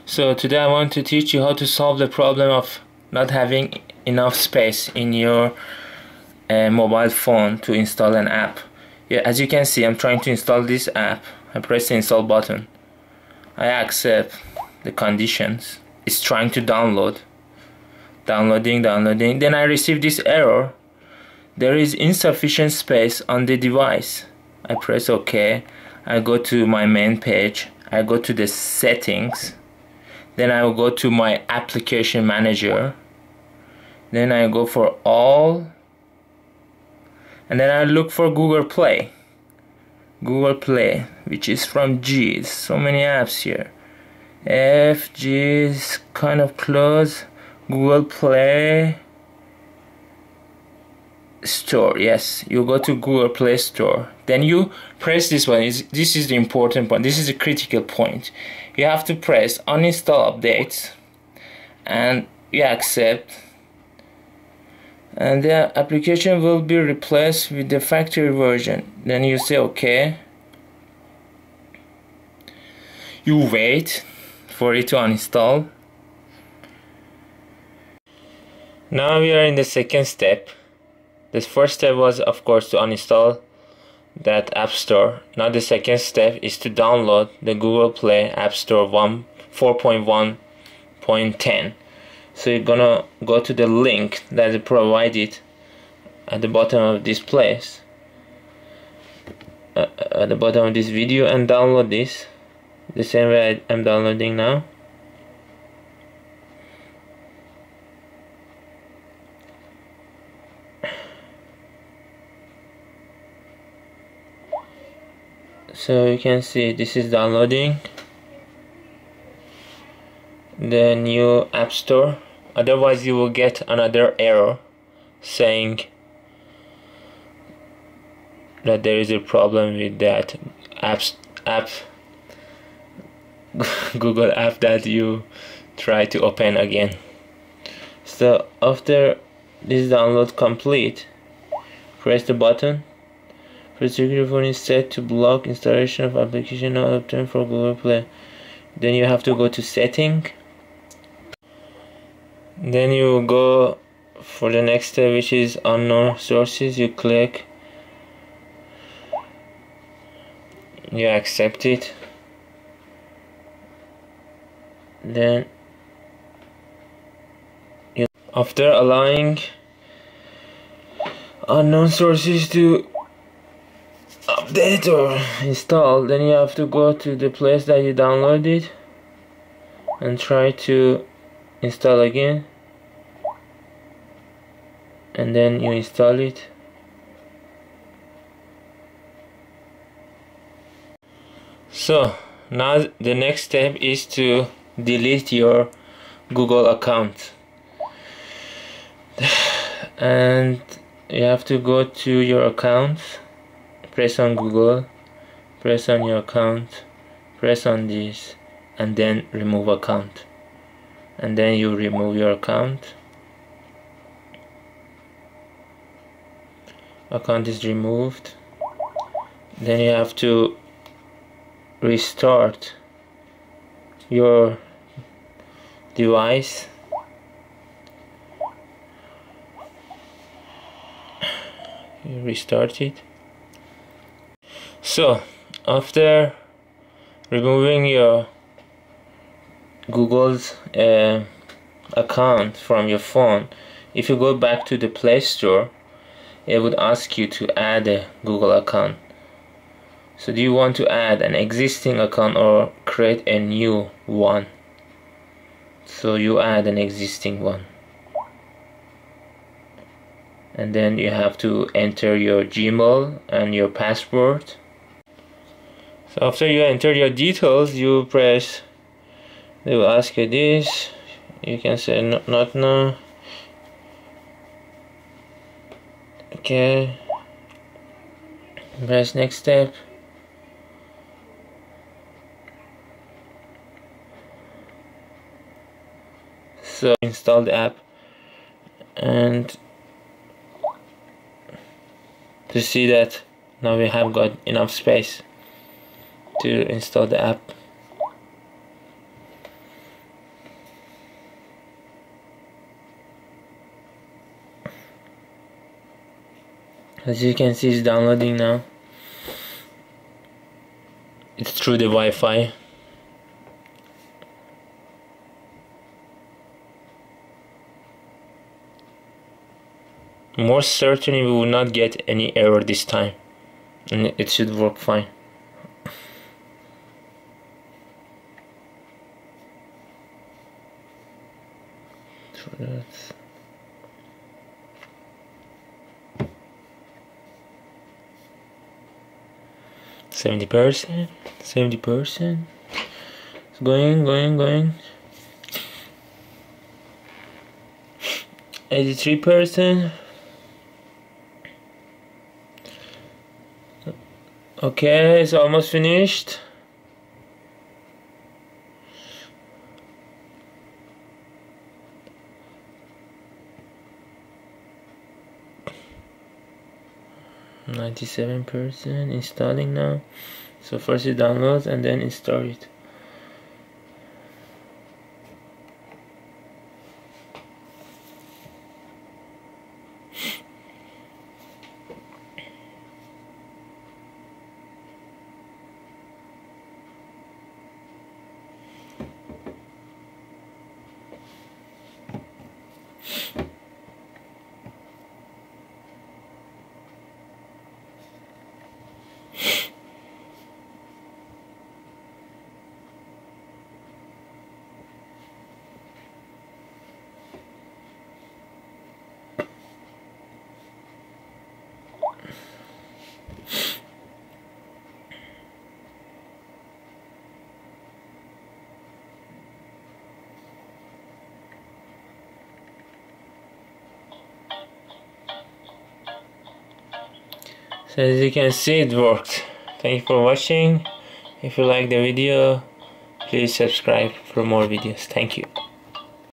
So today I want to teach you how to solve the problem of not having enough space in your mobile phone to install an app. Yeah, as you can see, I'm trying to install this app. I press the install button. I accept the conditions. It's trying to download. Downloading. Then I receive this error. There is insufficient space on the device. I press OK. I go to my main page. I go to the settings. Then I will go to my application manager. Then I go for all. And then I look for Google Play. Google Play, which is from G. So many apps here. F, G is kind of close. Google Play Store. Yes, you go to Google Play Store. Then you press this one. This is the important point. This is the critical point. You have to press Uninstall Updates, and you accept. And the application will be replaced with the factory version. Then you say OK. You wait for it to uninstall. Now we are in the second step. The first step was, of course, to uninstall that App Store. Now the second step is to download the Google Play App Store 4.1.10. So you're gonna go to the link that is provided at the bottom of this place, at the bottom of this video, and download this the same way I'm downloading now. So you can see this is downloading the new App Store. Otherwise you will get another error saying that there is a problem with that app Google app that you try to open again. So after this download complete, press the button. Security phone is set to block installation of application not obtained for Google Play. Then you have to go to setting. Then you go for the next step, which is unknown sources. You click, you accept it. Then after allowing unknown sources to update or install, then you have to go to the place that you downloaded and try to install again, and then you install it. So now the next step is to delete your Google account, and you have to go to your account, press on Google, press on your account, press on this, and then remove account. And then you remove your account. Account is removed. Then you have to restart your device. You restart it. So after removing your Google's account from your phone, if you go back to the Play Store, it would ask you to add a Google account. So do you want to add an existing account or create a new one? So you add an existing one, and then you have to enter your Gmail and your password. So after you enter your details, you press, they will ask you this, you can say not now. Okay, press next step. So install the app, and to see that now we have got enough space to install the app. As you can see, it's downloading now. It's through the Wi-Fi. Most certainly we will not get any error this time, and it should work fine. So that's 70%. It's going. 83%. Okay, it's almost finished. %, installing now. So first it downloads and then install it. So as you can see, it worked. Thank you for watching. If you like the video, please subscribe for more videos. Thank you.